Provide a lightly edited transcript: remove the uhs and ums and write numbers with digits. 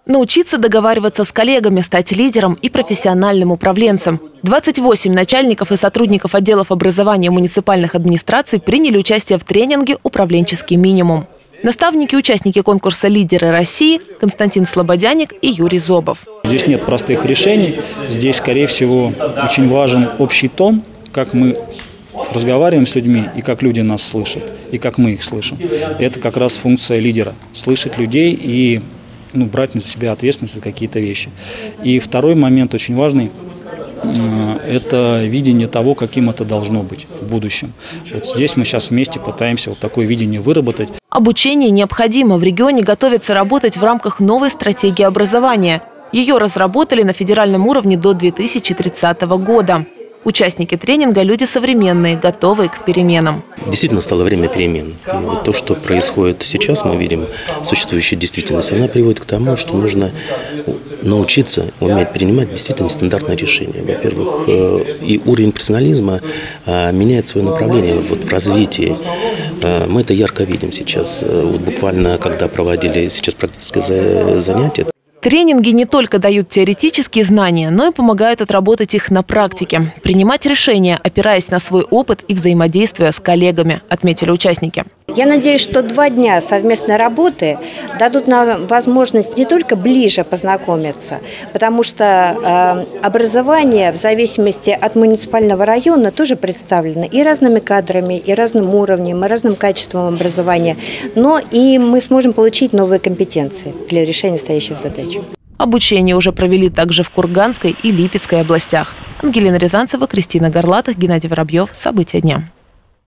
Научиться договариваться с коллегами, стать лидером и профессиональным управленцем. 28 начальников и сотрудников отделов образования муниципальных администраций приняли участие в тренинге «Управленческий минимум». Наставники и участники конкурса «Лидеры России» Константин Слободяник и Юрий Зобов. Здесь нет простых решений. Здесь, скорее всего, очень важен общий тон, как мы разговариваем с людьми и как люди нас слышат, и как мы их слышим. Это как раз функция лидера – слышать людей и брать на себя ответственность за какие-то вещи. И второй момент очень важный – это видение того, каким это должно быть в будущем. Вот здесь мы сейчас вместе пытаемся вот такое видение выработать. Обучение необходимо. В регионе готовится работать в рамках новой стратегии образования. Ее разработали на федеральном уровне до 2030 года. Участники тренинга – люди современные, готовые к переменам. Действительно стало время перемен. И вот то, что происходит сейчас, мы видим, существующая действительность, она приводит к тому, что нужно научиться уметь принимать действительно стандартные решения. Во-первых, и уровень профессионализма меняет свое направление в развитии. Мы это ярко видим сейчас. Вот буквально, когда проводили сейчас практическое занятие. Тренинги не только дают теоретические знания, но и помогают отработать их на практике. Принимать решения, опираясь на свой опыт и взаимодействие с коллегами, отметили участники. Я надеюсь, что 2 дня совместной работы дадут нам возможность не только ближе познакомиться, потому что образование в зависимости от муниципального района тоже представлено и разными кадрами, и разным уровнем, и разным качеством образования, но и мы сможем получить новые компетенции для решения стоящих задач. Обучение уже провели также в Курганской и Липецкой областях. Ангелина Рязанцева, Кристина Горлатых, Геннадий Воробьев. События дня.